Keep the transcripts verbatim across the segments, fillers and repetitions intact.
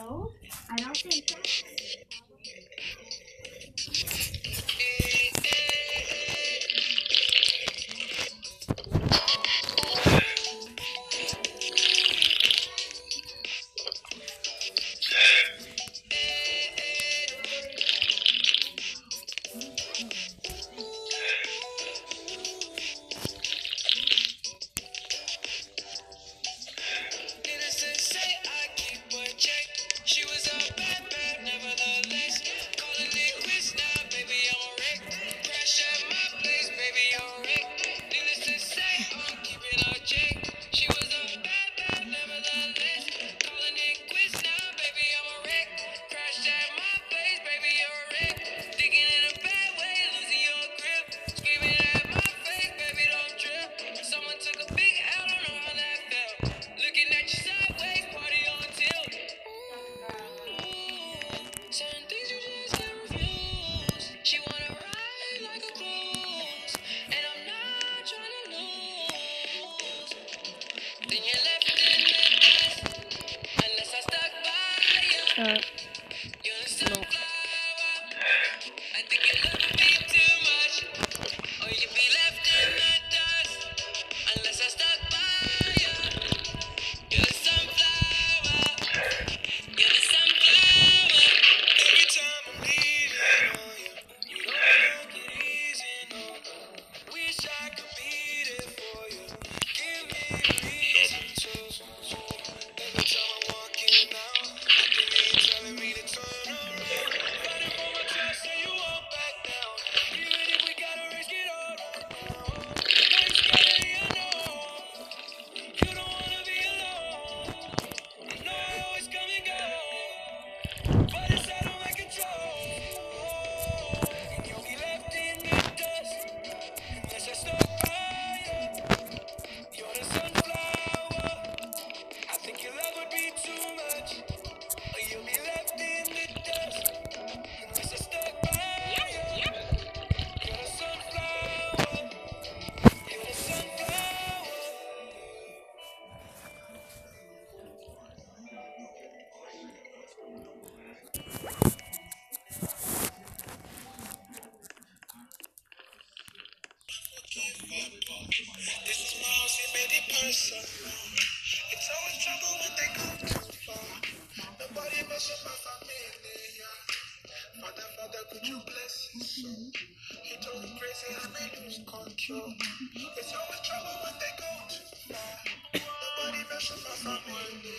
Uh, no. It's always trouble when they go too far. Nobody mess with my family. Father, Father, could you bless his soul? He told me crazy, I may lose control. It's always trouble when they go too far. Nobody mess with my family.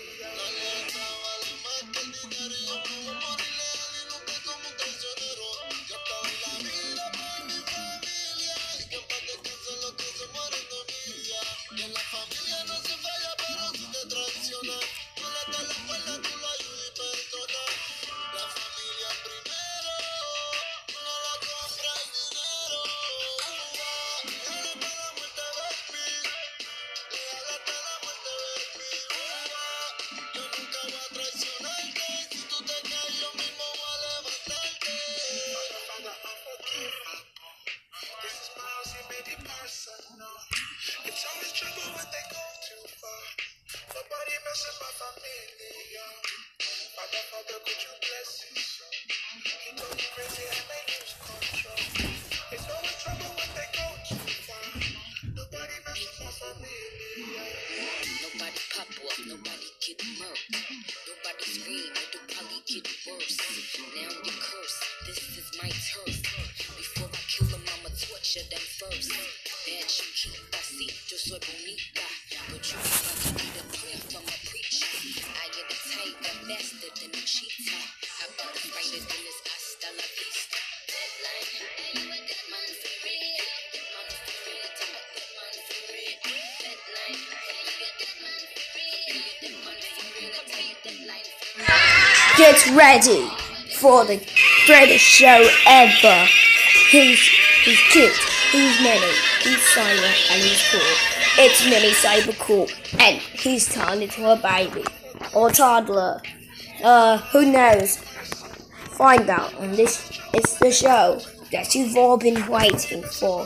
It's always trouble when they go too far. Nobody mess with my family. Father, Father, could you bless his soul? He told me crazy, I may lose control. It's always trouble when they go too far. Nobody mess with my family. Nobody pop off, nobody get murked. Nobody scream, it'll probably get worse. Now you curse, this is my turf. Before I kill them, I'ma torture them first. Bad chiquita, see, yo soy bonita. But you like you need a prayer from a preacher. I am the tiger, faster than a cheetah. How about the fighter than this hasta la vista? Deadline, are you a dead man for real? Dead man for real, tell me dead man for real. Deadline, are you a dead man for real? You dead man for real, I tell you deadline for real. Get ready for the greatest show ever. He's he's cute, he's mini, he's silent, and he's cool. It's Mini Cyber Cool, and he's turned into a baby or toddler. Uh, who knows? Find out on this. It's the show that you've all been waiting for.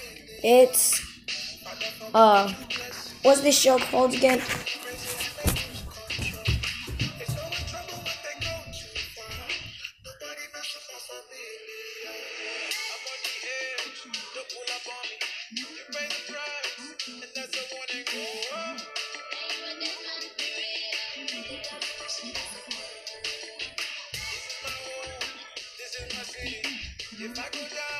It's uh, what's this show called again? This is my home. This is my city. If I go down.